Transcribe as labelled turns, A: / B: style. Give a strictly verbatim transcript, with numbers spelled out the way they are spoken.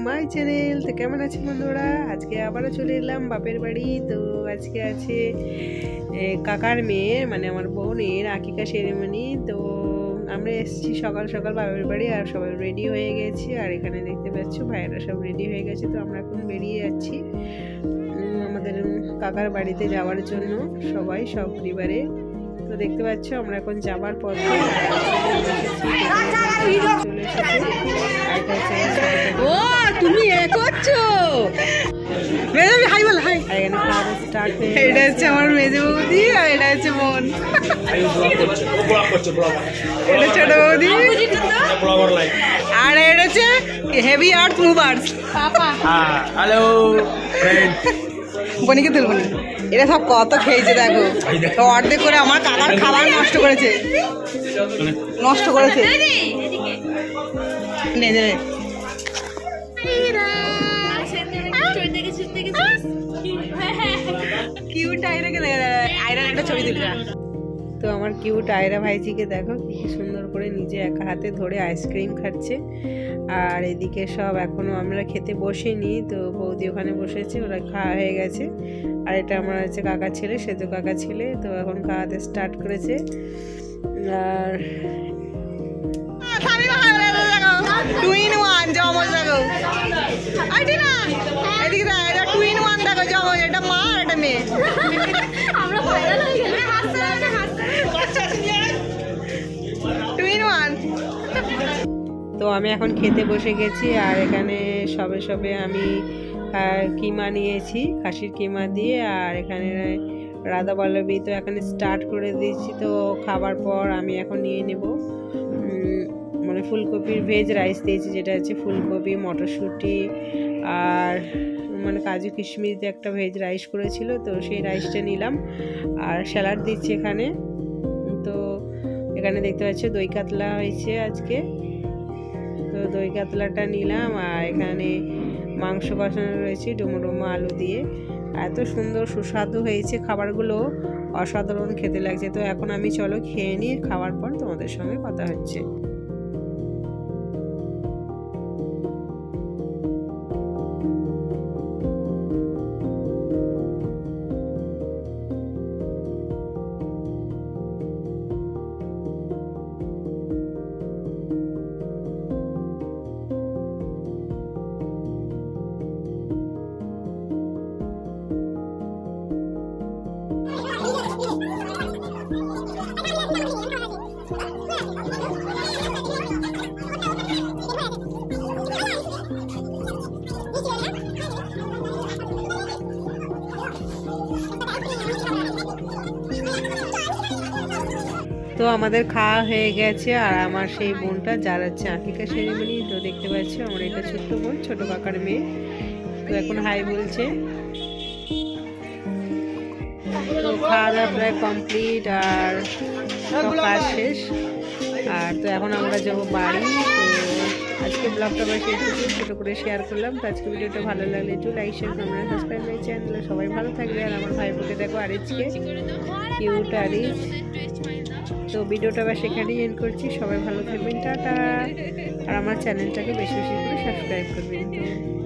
A: My channel. তো কেমন আছেন বন্ধুরা? আজকে আবারও চলে এলাম বাপের বাড়ি। তো আজকে আছে কাকার মেয়ে মানে আমার বোনের আকিকা সেরেমনি। তো আমরা এসেছি সকাল সকাল বাপের বাড়ি, আর সবাই রেডি হয়ে গেছি। আর এখানে দেখতে পাচ্ছ ভাইয়েরা সব রেডি হয়ে গেছে। তো আমরা এখন বেরিয়ে যাচ্ছি আমাদের কাকার বাড়িতে যাওয়ার জন্য, সবাই সব পরিবারে। তো দেখতে পাচ্ছ আমরা এখন যাবার পথে চলে এসেছি। ও তুমি এ করছো? হাই বল, হাই। এখানে খাওয়া স্টার্ট হয়ে গেছে। এটা হচ্ছে আমার মেজে বৌদি, আর এটা হচ্ছে বোন। এটা ছোট বৌদি, আর এটা হচ্ছে হেভি আর্থ মুভার্স পাপা।
B: Hello friend.
A: বনিকে তুলবো না। এরা সব কত খেয়েছে দেখো, তো অর্ধেক করে আমার কাকার খাবার নষ্ট করেছে নষ্ট করেছে কিউট আয়রাকে আয়রার একটা ছবি তুলবে। তো আমার কিউট আয়রা ভাইজিকে দেখো কি সুন্দর করে নিজে একা হাতে ধরে আইসক্রিম খাচ্ছে। আর এদিকে সব এখনো আমরা খেতে বসিনি, তো বৌদি ওখানে বসেছে, ওরা খাওয়া হয়ে গেছে। আর এটা আমার হচ্ছে কাকার ছেলে, সে তো কাকা ছেলে, তো এখন খাওয়াতে স্টার্ট করেছে। আর টু ইন ওয়ান জমজ দেখো, এদিকে এটা টু ইন ওয়ান দেখো জমজ, এটা মা আর এটা মেয়ে। Two in one. তো আমি এখন খেতে বসে গেছি, আর এখানে সবে সবে আমি কিমা নিয়েছি, খাসির কিমা দিয়ে। আর এখানে রাধা বল্লভী তো এখানে স্টার্ট করে দিয়েছি। তো খাবার পর আমি এখন নিয়ে নেব মানে ফুলকপির ভেজ রাইস দিয়েছি, যেটা হচ্ছে ফুলকপি, মটরশুঁটি আর মানে কাজু কিশমিশ দিয়ে একটা ভেজ রাইস করেছিল, তো সেই রাইসটা নিলাম। আর স্যালাড দিচ্ছি এখানে। তো এখানে দেখতে পাচ্ছ দই কাতলা হয়েছে আজকে, তো দই কাতলাটা নিলাম। আর এখানে মাংস কষানো রয়েছে ডুমো ডুমো আলু দিয়ে। এত সুন্দর সুস্বাদু হয়েছে খাবারগুলো, অসাধারণ খেতে লাগছে। তো এখন আমি চলো খেয়ে নিই, খাওয়ার পর তোমাদের সঙ্গে কথা হচ্ছে। তো আমাদের খাওয়া হয়ে গেছে, আর আমার সেই বোনটা যার হচ্ছে আকিকা সেরেমনি। তো দেখতে পাচ্ছ আমার এটা ছোট্ট বোন, ছোট কাকার মেয়ে। তো এখন হাই বলছে। তো খাওয়া দাওয়া প্রায় কমপ্লিট, আর সব কাজ শেষ। আর তো এখন আমরা যাবো বাড়ি। তো আজকে ব্লগটা বেশ একটু ছোটো করে শেয়ার করলাম। তো আজকে ভিডিওটা ভালো লাগলে একটু লাইক শেয়ার করবেন, সাবস্ক্রাইব মাই চ্যানেলে। সবাই ভালো থাকবে। আর আমার ভাই বোনকে দেখো আরিজকে, কিউট আরিজ। তো ভিডিওটা বেশ এখানেই এন্ড করছি। সবাই ভালো থাকবেন, টাটা। আর আমার চ্যানেলটাকে বেশি বেশি করে সাবস্ক্রাইব করবেন। তো